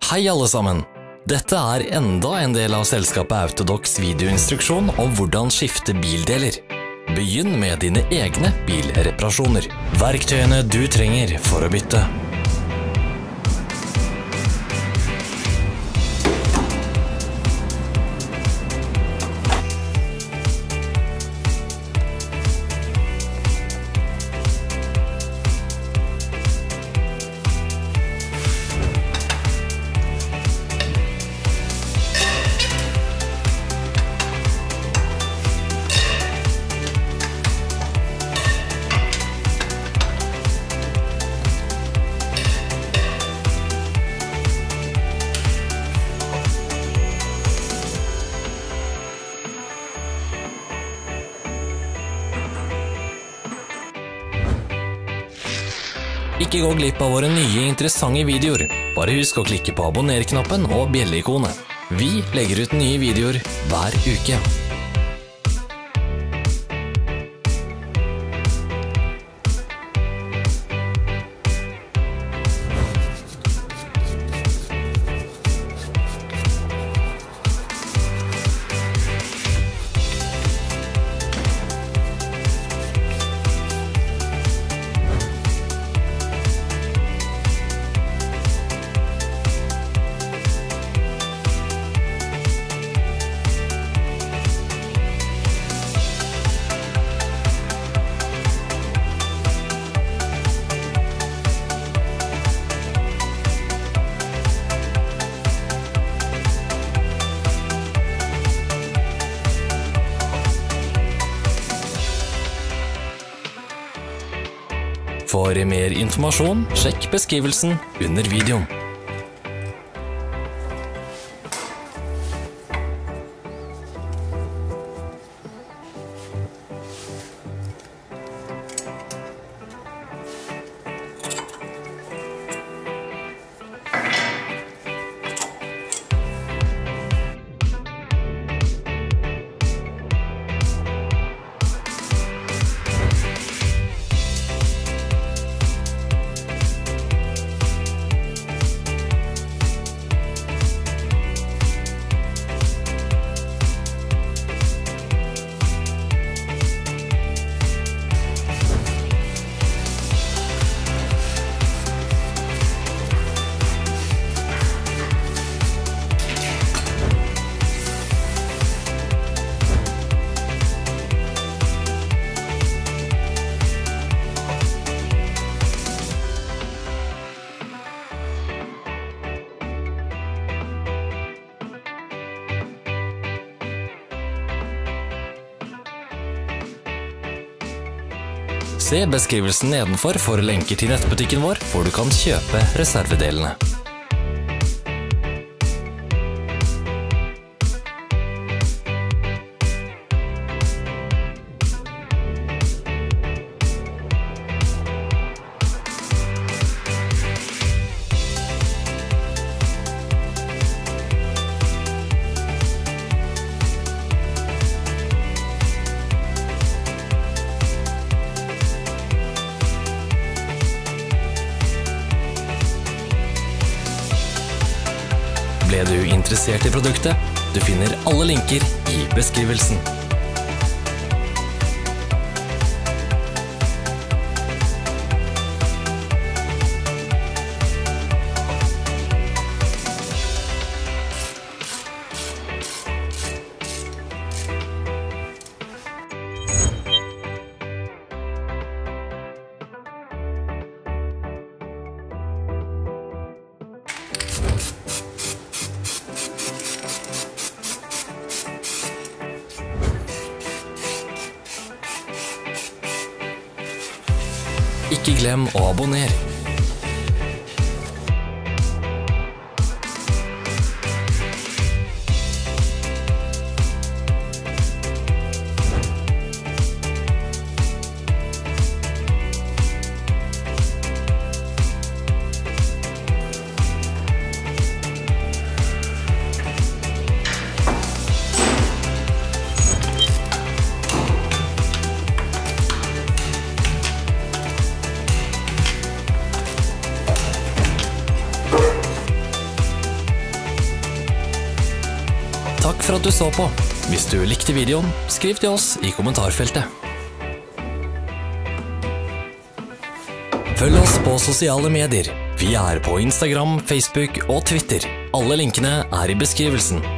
Hei alle sammen! Dette er enda en del av selskapet Autodocs videoinstruksjon om hvordan skifte bildeler. Begynn med dine egne bilreparasjoner. Verktøyene du trenger for å bytte. Ikke gå glipp av våre nye interessante videoer. Bare husk å klikke på abonner-knappen og bjelle-ikonet. Vi legger ut nye videoer hver uke. For mer informasjon, sjekk beskrivelsen under videoen. Se beskrivelsen nedenfor for lenker til nettbutikken vår, hvor du kan kjøpe reservedelene. Ble du interessert i produktet? Du finner alle linker i beskrivelsen. Ikke glem å abonnere. Takk for at du så på. Hvis du likte videoen, skriv til oss i kommentarfeltet. Følg oss på sosiale medier. Vi er på Instagram, Facebook og Twitter. Alle linkene er i beskrivelsen.